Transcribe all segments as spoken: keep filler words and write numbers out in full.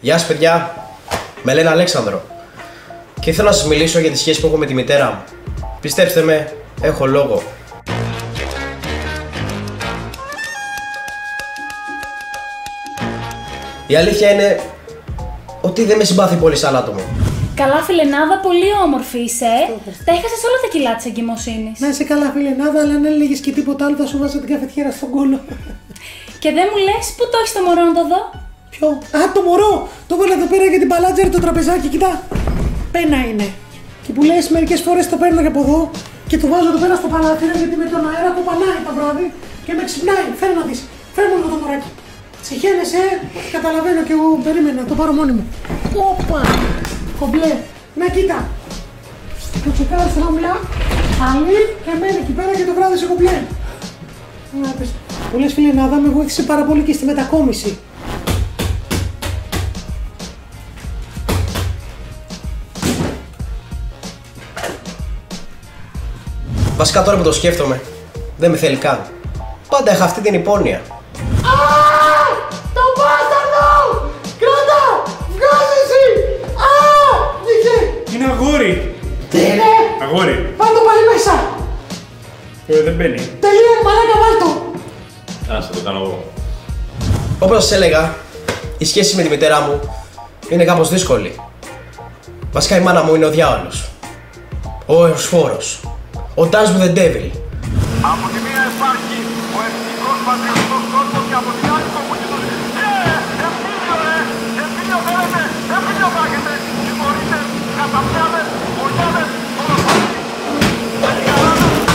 Γεια σας παιδιά, με λένε Αλέξανδρο και ήθελα να σας μιλήσω για τη σχέση που έχω με τη μητέρα μου. Πιστέψτε με, έχω λόγο. Η αλήθεια είναι ότι δεν με συμπάθει πολύ σαν άτομο. Καλά φιλενάδα, πολύ όμορφη είσαι. Τα έχασες όλα τα κιλά της εγκυμοσύνης. Να είσαι καλά φιλενάδα, αλλά αν έλεγες και τίποτα άλλο θα σου βάζω την καφετιέρα στον κόλο. Και δεν μου λες πού το έχεις το μωρό να το δω. Ποιο? Α, το μωρό! Το έβαλα εδώ πέρα για την παλάτζερ το τραπεζάκι, κοιτά. Πένα είναι. Και που λες μερικές φορές το παίρνω και από εδώ και το βάζω εδώ πέρα στο παράθυρο γιατί με τον αέρα κοπανάει το βράδυ και με ξυπνάει. Φέρε να δεις. Φέρε μου το μωράκι. Συγχαίνεσαι, καταλαβαίνω κι εγώ περίμενα, το πάρω μόνη μου. Όπα! Κομπλέ. Να κοίτα. Το τσεκάρω στα χαμηλά. Άλλη και μένει εκεί πέρα και το βράδυ σε κομπλέ. Να πες. Που λες φιλενάδα με βοήθησε πάρα πολύ και στη μετακόμιση. Βασικά τώρα που το σκέφτομαι, δεν με θέλει καν. Πάντα είχα αυτή την υπόνοια. Α! Το μπάσταρδο! Κράτα! Βγάζε εσύ! Α! Βγήκε! Είναι αγόρι! Τι είναι? Αγόρι! Πάρ' το πάλι μέσα! Ε, δεν μπαίνει. Τελείω, μαλάκα, βάλ' το! Άσε, το κάνω εγώ. Όπως σας έλεγα, η σχέση με τη μητέρα μου είναι κάπως δύσκολη. Βασικά η μάνα μου είναι ο διάολος. Ο Εωσφόρος. Ο Dance with the Devil. Από τη μία υπάρχει ο εθνικός πατριωτικός κόσμος και από την άλλη το κομμουνιστικό. Ε, εμφύλιο ρε, εμφύλιο θέλετε, εμφύλιο θα έχετε, συγχωρείτε, καταπιάδες, βολιάδες, ολοκλήρες. Έτσι καλά.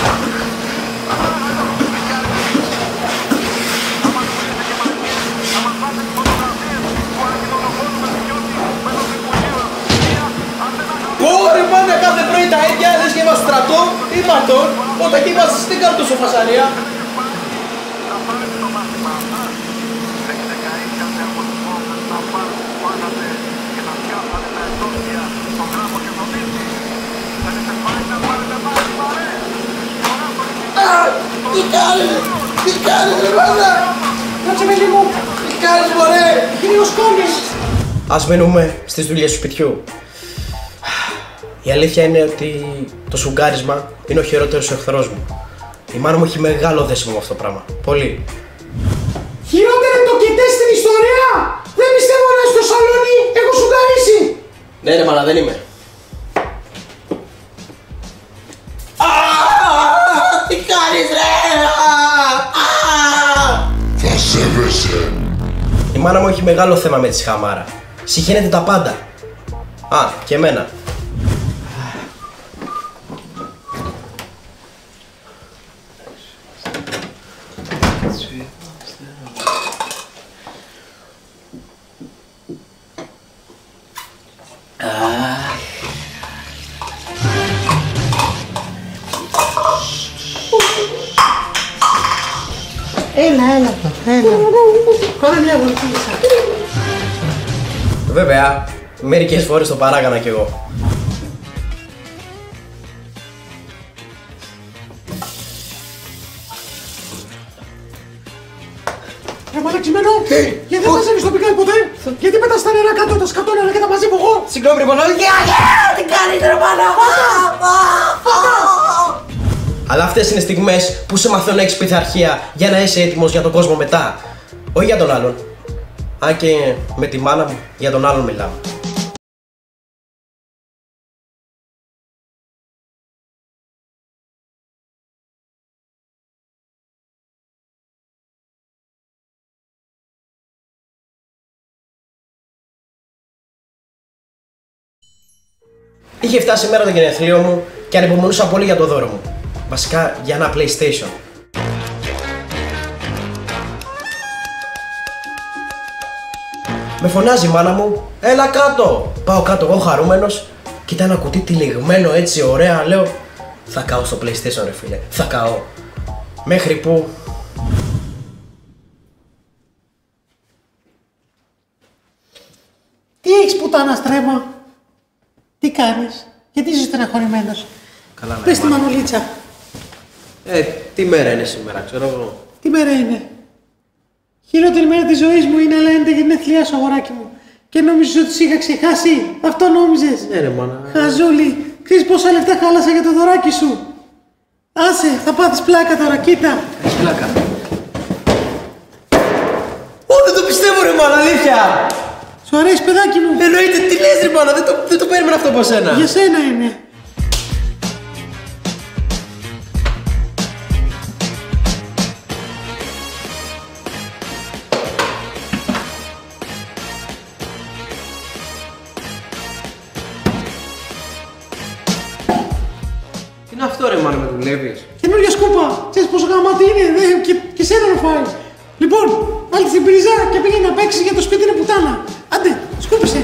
Να μας πουλήσετε και μαγικές, να μας πάτε φωτογραφίες που ανακοινωνοχώνουμε δικαιώτη με τον Υπουργείο. Κόρη πάντα κάθε πρωί τα ίδια, λες και είμαστε στρατό ή ματών, όταν και είμαστε στην κάρτο φασαρία. Να πάρετε το μάθημα αυτά, έχετε καεί κάθε από τους μόρφες να πάρουν που πάγατε και να φτιάχνατε τα εντόστια στον γράμμο και το δίσκι. Θέλετε πάλι να πάρετε μάθημα, ρε! Α, τι κάνεις, τι κάνεις ρε μάνα, Κάτσε με λίγο! τι κάνεις μωρέ. Κύριος Κόλλης! Ας μείνουμε στις δουλειές του σπιτιού. Η αλήθεια είναι ότι το σουγκάρισμα είναι ο χειρότερος εχθρός μου. Η μάνα μου έχει μεγάλο δέσιμο με αυτό το πράγμα. Πολύ. Χειρότερο το κετέ στην ιστορία! Δεν πιστεύω να στο σαλόνι έχω σουγκαρίσει! Ναι ρε μάνα, δεν είμαι. Τι κάνεις ρε! Θα σέβεσαι. Η μάνα μου έχει μεγάλο θέμα με τη σιχαμάρα. Συχαίνεται τα πάντα. Α, και εμένα. Έλα, έλα, έλα. Κάνε μια βολτίσα. Βέβαια, μερικές φορές το παράκανα κι εγώ. Ρε μαλαξιμένο, γιατί δεν μαζεύεις το πικάλι ποτέ? Γιατί πετάς τα νερά κάτω, τα σκατώνερα και τα μαζεύω εγώ? Συγγνώμη ρε μάνα, τι κάνεις ρε μάνα! Αλλά αυτές είναι στιγμές που σε μαθαίνουν να έχεις πειθαρχία για να είσαι έτοιμος για τον κόσμο μετά. Όχι για τον άλλον. Αν και με τη μάνα μου, για τον άλλον μιλάμε. Είχε φτάσει η μέρα των γενεθλίων μου και ανυπομονούσα πολύ για το δώρο μου. Βασικά για ένα PlayStation. Με φωνάζει η μάνα μου, έλα κάτω! Πάω κάτω εγώ χαρούμενος, κοίτα ένα κουτί τυλιγμένο έτσι ωραία, λέω θα καώ στο PlayStation ρε φίλε, θα καώ. Μέχρι που... Τι έχεις πουτάνα στρέμμα? Τι κάνεις? Γιατί είσαι στεναχωρημένος? Καλά ναι, Πες τη μάνα. Μανολίτσα. Ε, τι μέρα είναι σήμερα, ξέρω εγώ. Τι μέρα είναι? Χειρότερη μέρα της ζωής μου είναι, αλλά είναι τα γενέθλιά σου, αγοράκι μου. Και νόμιζες ότι σου είχα ξεχάσει. Αυτό νόμιζες. Ναι, ρε μάνα. Χαζούλη, ξέρεις πόσα λεφτά χάλασα για το δωράκι σου. Άσε, θα πάθεις πλάκα τώρα, κοίτα. Έχεις πλάκα. Ω, δεν το πιστεύω ρε μάνα, αλήθεια. Σου αρέσει παιδάκι μου. Εννοείται, τι λες ρε μάνα, δεν το, δεν το περίμενα αυτό από σένα. Για σένα είναι. Τι είναι αυτό ρε μάνα, με δουλεύεις? Καινούργια σκούπα. Ξέρεις πόσο γαμάτι είναι, δε, και, και σένα να φάει. Λοιπόν, βάλτε την πρίζα και πήγαινε να παίξεις για το σπίτι είναι πουτάνα. Άντε, σκούπισε.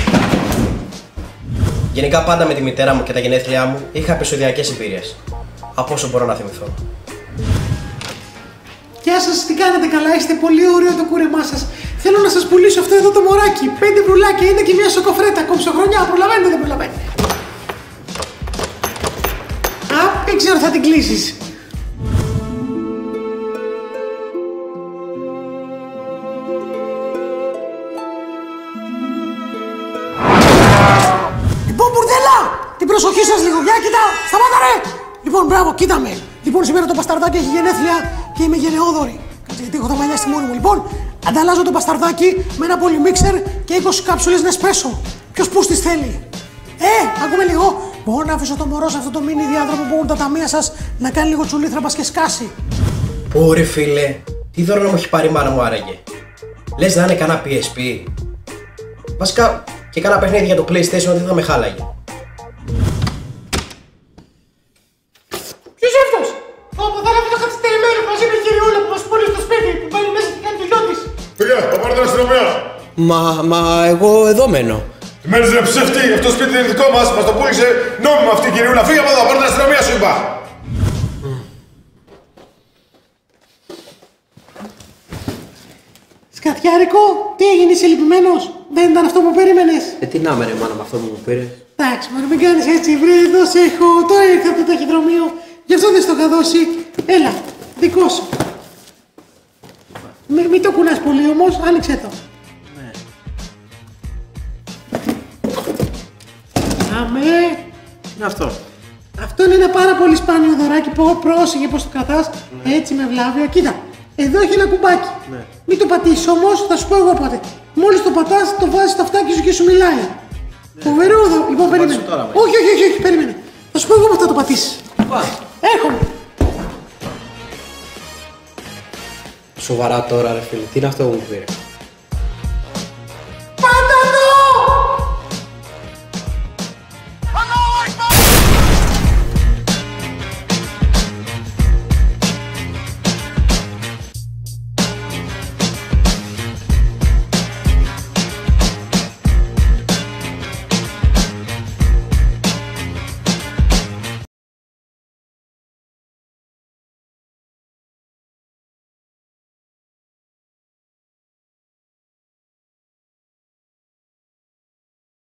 Γενικά πάντα με τη μητέρα μου και τα γενέθλιά μου είχα επεισοδιακές εμπειρίες. Από όσο μπορώ να θυμηθώ. Γεια σας, τι κάνετε καλά, είστε πολύ ωραίο το κούρεμά σας. Θέλω να σας πουλήσω αυτό εδώ το μωράκι. Πέντε βρουλάκια είναι και μια σοκοφρέτα. Κομψοχρονιά, προλαβαίνετε δεν προλαβαίνετε. Α, δεν ξέρω θα την κλείσεις. Λοιπόν, μπουρδέλα! Την προσοχή σας λίγο, για κοίτα! Σταμάτα ρε! Λοιπόν, μπράβο, κοίτα με! Λοιπόν, σήμερα το πασταρδάκι έχει γενέθλια και είμαι γενναιόδωρη. Κάτσε γιατί έχω τα μαλλιά στη μόνη μου. Λοιπόν, ανταλλάζω το πασταρδάκι με ένα πολυμίξερ και είκοσι κάψουλες Νεσπρέσο. Ποιος πούστης θέλει? Ε, ακούμε λίγο. Μπορώ να αφήσω το μωρό σε αυτό το μίνι διάδρομο που έχουν τα ταμεία σας να κάνει λίγο τσουλήθρα πας και σκάσει. Ωρε φίλε, τι δώρο να μου έχει πάρει η μάνα μου άραγε? Λες να είναι κανένα πι ες πι? Βασικά και κάνα παιχνίδι για το PlayStation δεν θα με χάλαγε. Ποιος αυτός? Ω, ποδάλα το καθυστερημένο μαζί με κυριούλα που μας πούλει στο σπίτι που πάλι μέσα και κάνει το γιο της. Πήγα, θα πάρω την αστυνομία. Μα, μα εγώ εδώ μένω. Τι μένεις ρε ψεύτη, αυτό το σπίτι είναι δικό μας, μας το πούλησε νόμιμα αυτή η κυριούλα. Φύγε από εδώ, θα πάρω την αστυνομία σου είπα. Σκατιάρικο, τι έγινε, είσαι λυπημένος? Δεν ήταν αυτό που περίμενες? Ε, τι να με ρε μάνα με αυτό που μου πήρε. Εντάξει, μωρέ, μην κάνεις έτσι, βρε, εδώ σε έχω, τώρα ήρθα από το ταχυδρομείο, γι' αυτό δεν στο είχα δώσει. Έλα, δικό σου. Μη, μην το κουνάς πολύ όμως, άνοιξε το. Ναι. Αμέ. Τι είναι αυτό? Αυτό είναι ένα πάρα πολύ σπάνιο δωράκι, πω, πρόσεχε πως το κρατάς, ναι. Έτσι με βλάβεια, κοίτα. Εδώ έχει ένα κουμπάκι. Ναι. Μην το πατήσεις όμως, θα σου πω εγώ πότε. Μόλις το πατάς, το βάζεις στο αυτάκι σου και σου μιλάει. Ναι. Φοβερό εδώ. Λοιπόν, περίμενε. Τώρα, όχι, όχι, όχι, όχι, περίμενε. Θα σου πω εγώ πότε θα το πατήσεις. Πάει. Έρχομαι. Σοβαρά τώρα ρε φίλε, τι είναι αυτό που μου πήρε?